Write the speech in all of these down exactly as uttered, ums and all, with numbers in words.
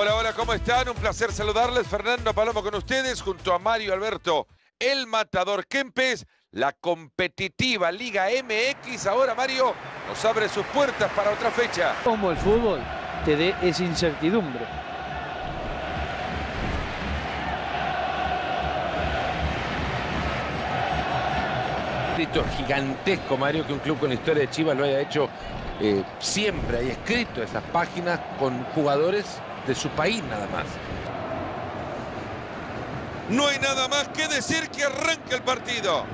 Hola, hola, ¿cómo están? Un placer saludarles. Fernando Palomo con ustedes, junto a Mario Alberto, el Matador Kempes. La competitiva Liga M X. Ahora, Mario, nos abre sus puertas para otra fecha. Como el fútbol te dé esa incertidumbre. Escrito gigantesco, Mario, que un club con la historia de Chivas lo haya hecho eh, siempre. Hay escrito esas páginas con jugadores de su país nada más. No hay nada más que decir, que arranque el partido.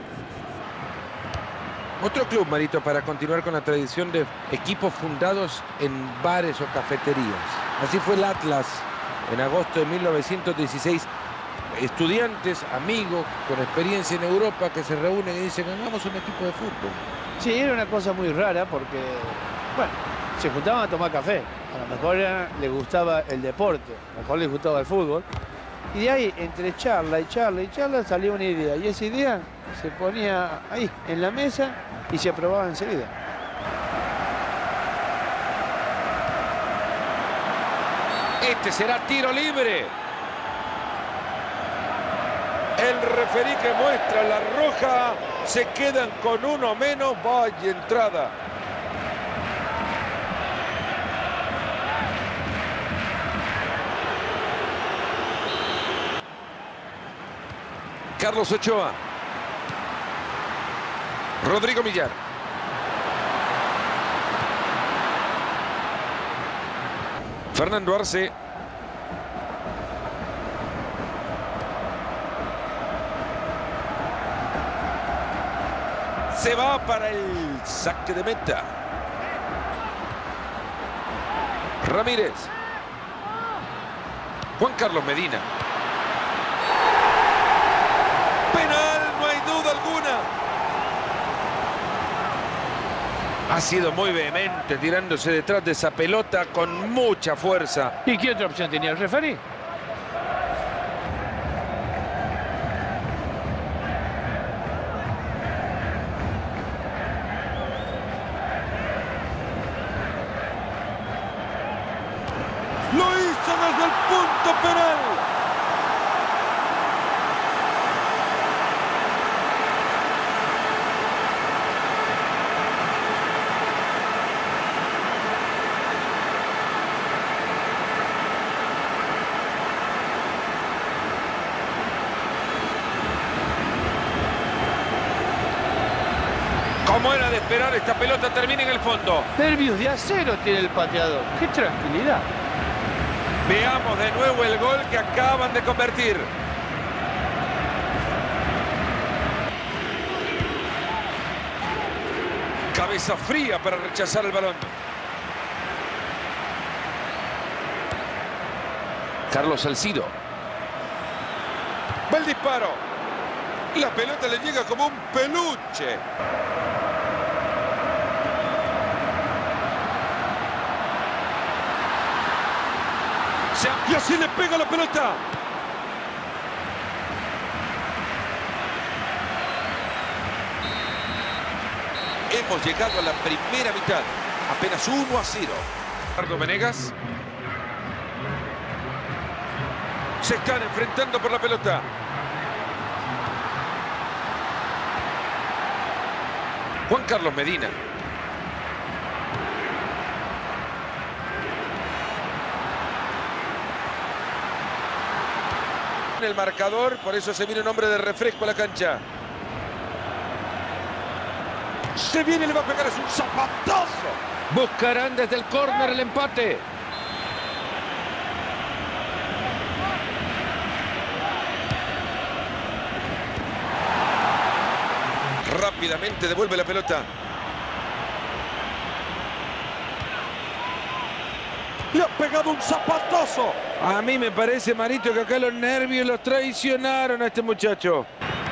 Otro club, Marito, para continuar con la tradición de equipos fundados en bares o cafeterías. Así fue el Atlas en agosto de mil novecientos dieciséis. Estudiantes, amigos, con experiencia en Europa, que se reúnen y dicen, hagamos un equipo de fútbol. Sí, era una cosa muy rara porque, bueno, se juntaban a tomar café. A lo mejor era, les gustaba el deporte, a lo mejor les gustaba el fútbol. Y de ahí, entre charla y charla y charla, salió una idea. Y esa idea se ponía ahí, en la mesa, y se aprobaba enseguida. Este será tiro libre. El referí que muestra la roja. Se quedan con uno menos. Vaya entrada. Carlos Ochoa. Rodrigo Millar. Fernando Arce. Se va para el saque de meta. Ramírez. Juan Carlos Medina. Penal, no hay duda alguna. Ha sido muy vehemente tirándose detrás de esa pelota con mucha fuerza. ¿Y qué otra opción tenía el referí? Lo hizo desde el punto penal. Como era de esperar, esta pelota termina en el fondo. Nervios de acero tiene el pateador. ¡Qué tranquilidad! Veamos de nuevo el gol que acaban de convertir. Cabeza fría para rechazar el balón. Carlos Salcido. Va el disparo. La pelota le llega como un peluche. Y así le pega la pelota. Hemos llegado a la primera mitad. Apenas uno a cero. Ricardo Venegas. Se están enfrentando por la pelota. Juan Carlos Medina. El marcador, por eso se viene un hombre de refresco a la cancha. Se viene, le va a pegar, es un zapatazo. Buscarán desde el córner el empate. Rápidamente devuelve la pelota. Le ha pegado un zapatazo. A mí me parece, Marito, que acá los nervios los traicionaron a este muchacho.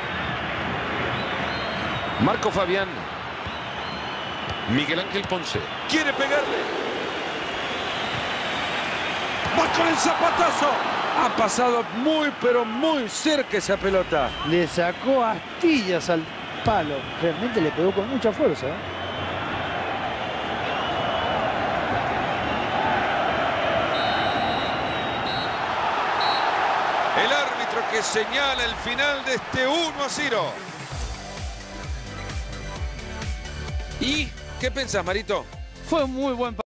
Marco Fabián. Miguel Ángel Ponce. Quiere pegarle. Va con el zapatazo. Ha pasado muy, pero muy cerca esa pelota. Le sacó astillas al palo. Realmente le pegó con mucha fuerza, ¿eh? que señala el final de este uno a cero. ¿Y qué pensás, Marito? Fue un muy buen partido.